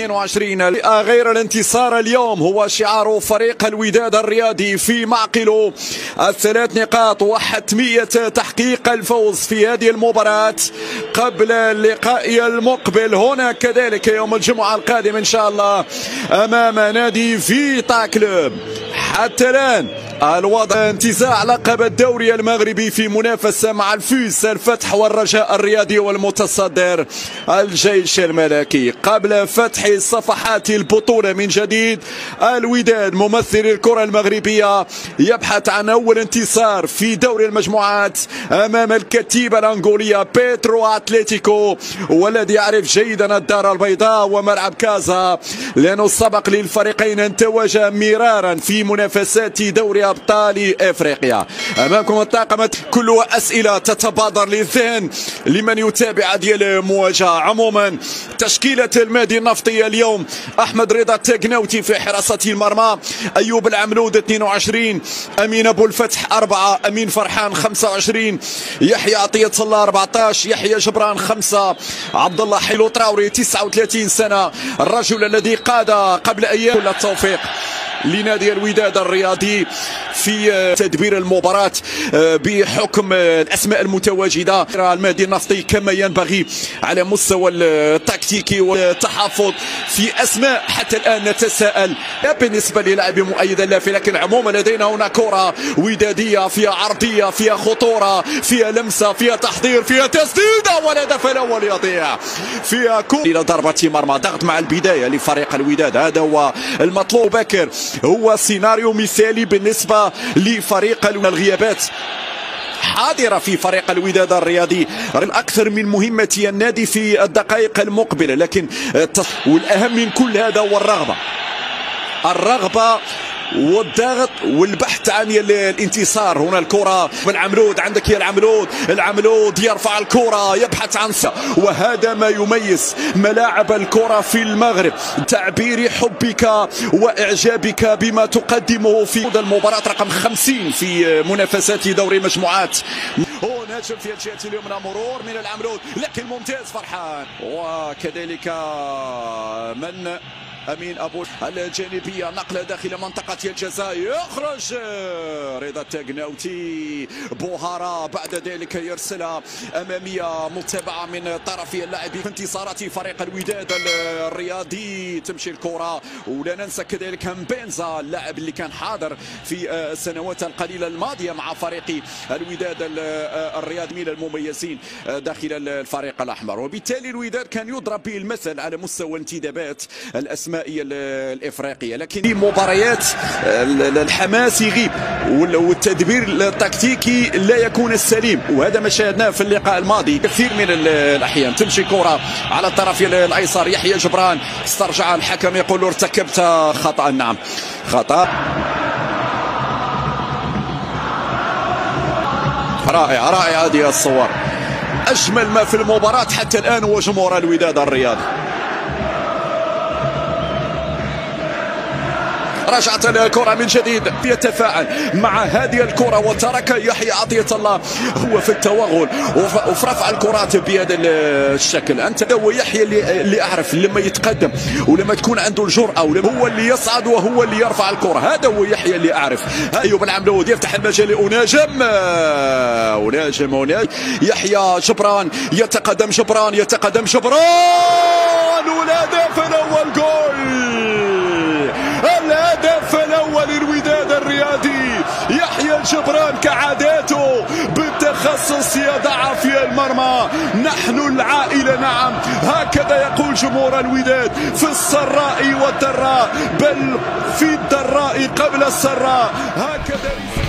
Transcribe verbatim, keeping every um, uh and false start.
اثنين وعشرين. غير الانتصار اليوم هو شعار فريق الوداد الرياضي في معقله الثلاث نقاط وحتمية تحقيق الفوز في هذه المباراة قبل اللقاء المقبل هنا كذلك يوم الجمعة القادم إن شاء الله أمام نادي فيتا كلوب. حتى الآن الوضع انتزاع لقب الدوري المغربي في منافسة مع الفوس الفتح والرجاء الرياضي والمتصدر الجيش الملكي. قبل فتح صفحات البطولة من جديد الوداد ممثل الكرة المغربية يبحث عن أول انتصار في دوري المجموعات أمام الكتيبة الأنغولية بيترو أتليتيكو، والذي يعرف جيدا الدار البيضاء وملعب كازا لأنه سبق للفريقين أن تواجه مرارا في منافسات دوري أبطال إفريقيا. أمامكم الطاقم كلها أسئلة تتبادر للذهن لمن يتابع هذه المواجهة. عموما تشكيلة المادي النفطي اليوم: أحمد رضا التقناوتي في حراسة المرمى، أيوب العملود اثنين وعشرين، أمين أبو الفتح أربعة، أمين فرحان خمسة وعشرين، يحيى عطية الله أربعة عشر، يحيى جبران خمسة، عبد الله حلو طراوري تسعة وثلاثين سنة، الرجل الذي قاد قبل أيام. كل التوفيق لنادي الوداد الرياضي في تدبير المباراة بحكم الأسماء المتواجدة. المادي النفطي كما ينبغي على مستوى التكتيكي والتحفظ في أسماء حتى الآن نتساءل بالنسبة للاعبي مؤيد اللافي، لكن عموما لدينا هنا كرة ودادية فيها عرضية فيها خطورة فيها لمسة فيها تحضير فيها تسديدة والهدف الأول يضيع فيها كرة إلى ضربة مرمى. ضغط مع البداية لفريق الوداد، هذا هو المطلوب. بكر هو سيناريو مثالي بالنسبة لفريق الغيابات حاضرة في فريق الوداد الرياضي. الأكثر من مهمة النادي في الدقائق المقبلة، لكن والأهم من كل هذا هو الرغبة الرغبة والضغط والبحث عن الانتصار. هنا الكرة من عمرود، عندك يا العمرود، العمرود يرفع الكرة يبحث عن س... وهذا ما يميز ملاعب الكرة في المغرب، تعبير حبك وإعجابك بما تقدمه في المباراة رقم خمسين في منافسات دوري مجموعات. هو ناجم في الجهة اليمنى، مرور من العمرود لكن ممتاز فرحان، وكذلك من أمين أبو الجانبية، نقلة داخل منطقة الجزاء، يخرج رضا التقناوتي، بوهارة بعد ذلك يرسلها أمامية متابعة من طرف اللاعبين في انتصارات فريق الوداد الرياضي. تمشي الكرة ولا ننسى كذلك مبينزا اللاعب اللي كان حاضر في السنوات القليلة الماضية مع فريق الوداد الرياضي من المميزين داخل الفريق الأحمر، وبالتالي الوداد كان يضرب به المثل على مستوى انتدابات الأسماء الافريقيه. لكن في مباريات الحماس يغيب والتدبير التكتيكي لا يكون السليم، وهذا ما شاهدناه في اللقاء الماضي كثير من الاحيان. تمشي كره على الطرف الايسر، يحيى جبران استرجع الحكم يقول له ارتكبت خطا. نعم خطا. رائع رائع هذه الصور. اجمل ما في المباراه حتى الان هو جمهور الوداد الرياضي. رجعت الكرة من جديد، يتفاعل مع هذه الكرة وترك يحيى عطية الله هو في التوغل وفي رفع الكرات بهذا الشكل. أنت هو يحيى اللي, اللي أعرف لما يتقدم ولما تكون عنده الجرأة هو اللي يصعد وهو اللي يرفع الكرة، هذا هو يحيى اللي أعرف. أيوب العملود يفتح المجال لأناجم وناجم وناجم يحيى جبران يتقدم جبران يتقدم جبران والهدف الأول جول. الهدف الأول للوداد الرياضي، يحيى الجبران كعاداته بالتخصص يضع في المرمى. نحن العائلة، نعم هكذا يقول جمهور الوداد في السراء والضراء، بل في الضراء قبل السراء، هكذا